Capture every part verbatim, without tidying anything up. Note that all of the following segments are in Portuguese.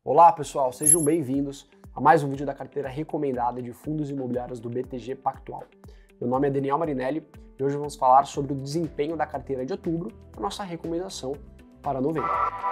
Olá pessoal, sejam bem-vindos a mais um vídeo da carteira recomendada de fundos imobiliários do B T G Pactual. Meu nome é Daniel Marinelli e hoje vamos falar sobre o desempenho da carteira de outubro, a nossa recomendação para novembro.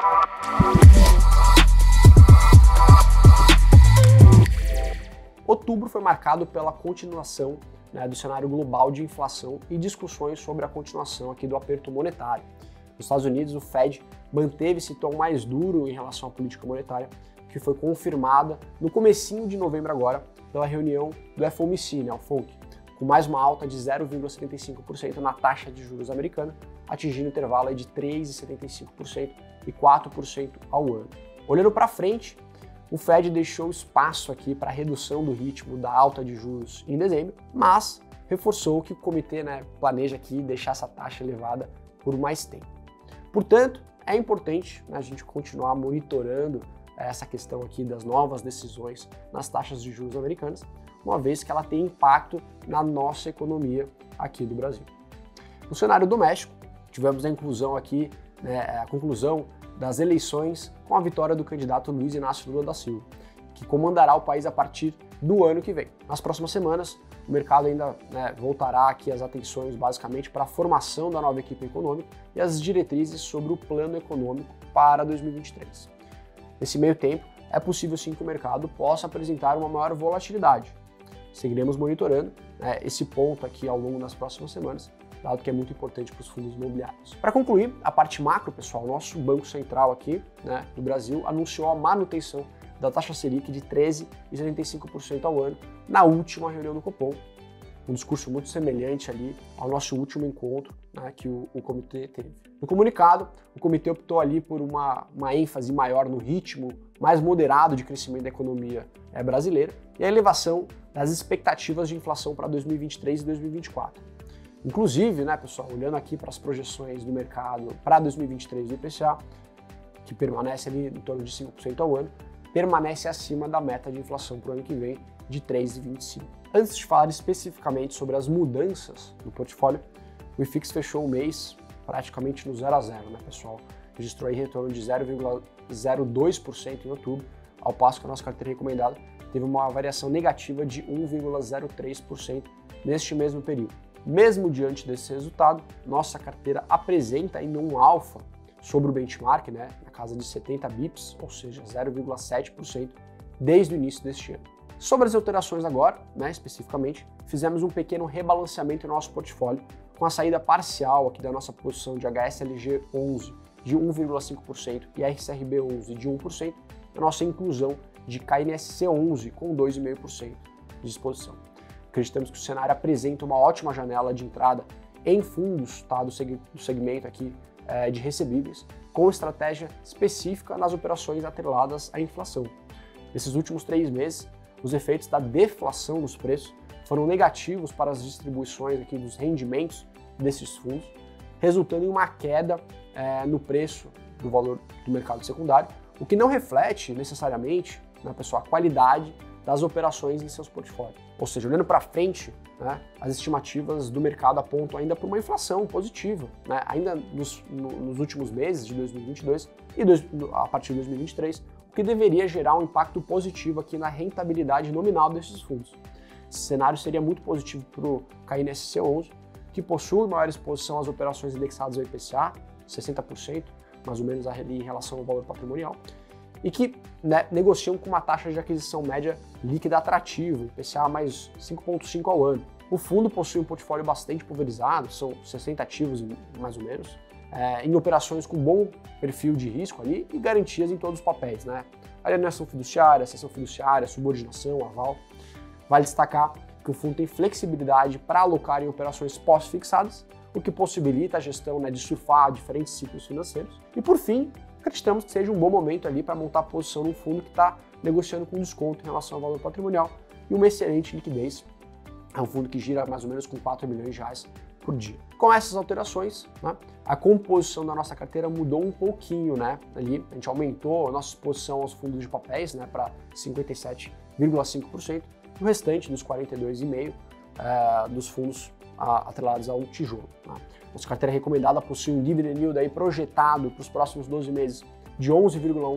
Outubro foi marcado pela continuação né, do cenário global de inflação e discussões sobre a continuação aqui do aperto monetário. Nos Estados Unidos, o Fed manteve esse tom mais duro em relação à política monetária, que foi confirmada no comecinho de novembro agora pela reunião do F O M C, né, o F O M C, com mais uma alta de zero vírgula setenta e cinco por cento na taxa de juros americana, atingindo o intervalo de três vírgula setenta e cinco por cento e quatro por cento ao ano. Olhando para frente, o Fed deixou espaço aqui para a redução do ritmo da alta de juros em dezembro, mas reforçou que o comitê né, planeja aqui deixar essa taxa elevada por mais tempo. Portanto, é importante né, a gente continuar monitorando essa questão aqui das novas decisões nas taxas de juros americanas, uma vez que ela tem impacto na nossa economia aqui do Brasil. No cenário doméstico, tivemos a inclusão aqui, né, a conclusão das eleições com a vitória do candidato Luiz Inácio Lula da Silva, que comandará o país a partir do ano que vem. Nas próximas semanas, o mercado ainda né, voltará aqui as atenções basicamente para a formação da nova equipe econômica e as diretrizes sobre o plano econômico para dois mil e vinte e três. Nesse meio tempo, é possível sim que o mercado possa apresentar uma maior volatilidade. Seguiremos monitorando né, esse ponto aqui ao longo das próximas semanas, dado que é muito importante para os fundos imobiliários. Para concluir, a parte macro, pessoal, nosso Banco Central aqui né, do Brasil anunciou a manutenção da taxa Selic de treze vírgula setenta e cinco por cento ao ano na última reunião do Copom, um discurso muito semelhante ali ao nosso último encontro né, que o, o comitê teve. No comunicado, o comitê optou ali por uma, uma ênfase maior no ritmo mais moderado de crescimento da economia é, brasileira e a elevação das expectativas de inflação para dois mil e vinte e três e dois mil e vinte e quatro. Inclusive, né, pessoal, olhando aqui para as projeções do mercado para dois mil e vinte e três do I P C A, que permanece ali em torno de cinco por cento ao ano, permanece acima da meta de inflação para o ano que vem de três vírgula vinte e cinco por cento. Antes de falar especificamente sobre as mudanças no portfólio, o I F I X fechou o mês praticamente no zero a zero, né, pessoal? Registrou aí retorno de zero vírgula zero dois por cento em outubro, ao passo que a nossa carteira recomendada teve uma variação negativa de um vírgula zero três por cento neste mesmo período. Mesmo diante desse resultado, nossa carteira apresenta ainda um alfa sobre o benchmark, né, na casa de setenta bips, ou seja, zero vírgula sete por cento desde o início deste ano. Sobre as alterações agora, né, especificamente, fizemos um pequeno rebalanceamento no nosso portfólio, com a saída parcial aqui da nossa posição de H S L G onze de um vírgula cinco por cento e R C R B onze de um por cento, e a nossa inclusão de K N S C onze com dois vírgula cinco por cento de exposição. Acreditamos que o cenário apresenta uma ótima janela de entrada em fundos tá, do, seg do segmento aqui é, de recebíveis, com estratégia específica nas operações atreladas à inflação. Nesses últimos três meses, os efeitos da deflação dos preços foram negativos para as distribuições aqui dos rendimentos desses fundos, resultando em uma queda é, no preço do valor do mercado secundário, o que não reflete necessariamente, né, pessoal, a qualidade das operações em seus portfólios. Ou seja, olhando para frente, né, as estimativas do mercado apontam ainda para uma inflação positiva, né, ainda nos, no, nos últimos meses de dois mil e vinte e dois e dois, a partir de dois mil e vinte e três, o que deveria gerar um impacto positivo aqui na rentabilidade nominal desses fundos. Esse cenário seria muito positivo para o K N S C onze, que possui maior exposição às operações indexadas ao I P C A, sessenta por cento, mais ou menos ali em relação ao valor patrimonial, e que né, negociam com uma taxa de aquisição média líquida atrativa, I P C A mais cinco vírgula cinco ao ano. O fundo possui um portfólio bastante pulverizado, são sessenta ativos mais ou menos, é, em operações com bom perfil de risco ali e garantias em todos os papéis, né? Alienação fiduciária, cessão fiduciária, subordinação, aval. Vale destacar que o fundo tem flexibilidade para alocar em operações pós-fixadas, o que possibilita a gestão né, de surfar diferentes ciclos financeiros. E por fim, acreditamos que seja um bom momento ali para montar a posição num fundo que está negociando com desconto em relação ao valor patrimonial e uma excelente liquidez. É um fundo que gira mais ou menos com quatro milhões de reais por dia. Com essas alterações, né, a composição da nossa carteira mudou um pouquinho, né? Ali a gente aumentou a nossa exposição aos fundos de papéis, né, para cinquenta e sete vírgula cinco por cento, e o restante dos quarenta e dois vírgula cinco por cento é, dos fundos a, atrelados ao tijolo. Né? Nossa carteira recomendada possui um dividend yield aí projetado para os próximos doze meses de onze vírgula um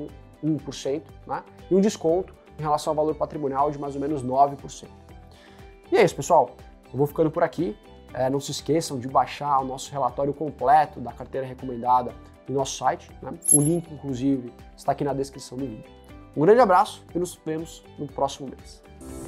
um por cento, né? E um desconto em relação ao valor patrimonial de mais ou menos nove por cento. E é isso, pessoal. Eu vou ficando por aqui. É, não se esqueçam de baixar o nosso relatório completo da carteira recomendada no nosso site, né? O link, inclusive, está aqui na descrição do vídeo. Um grande abraço e nos vemos no próximo mês.